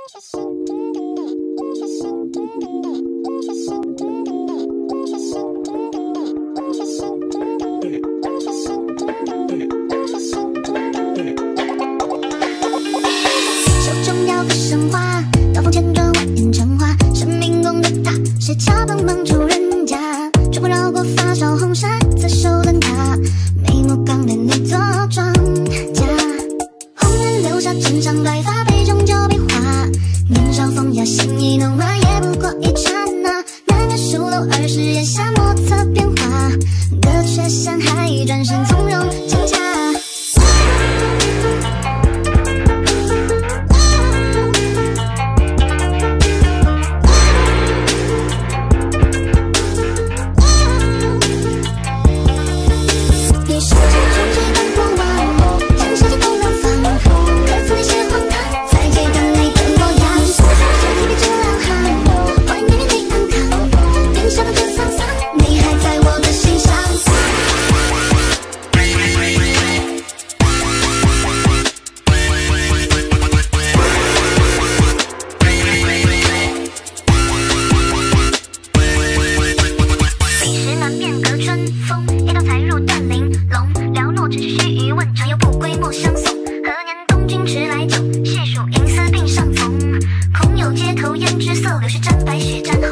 手中雕刻神话，刀锋千转蜿蜒成花，生命宫的塔，谁恰帮忙住人家？春风绕过发梢红纱，侧手灯塔，眉目刚烈你做庄稼。红颜留下枕上白发，杯中酒比划，年少风雅心意浓化，也不过一刹那。南园书楼20檐下，莫测变化，隔却山海，转身从容蒹葭。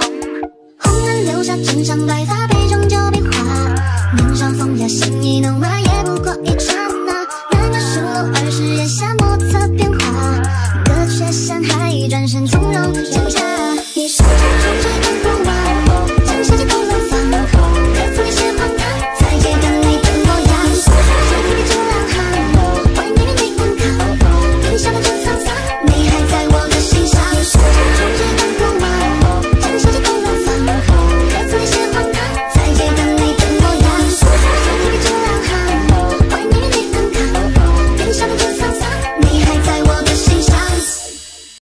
枕上白发，杯中酒比划，年少风雅心意浓化。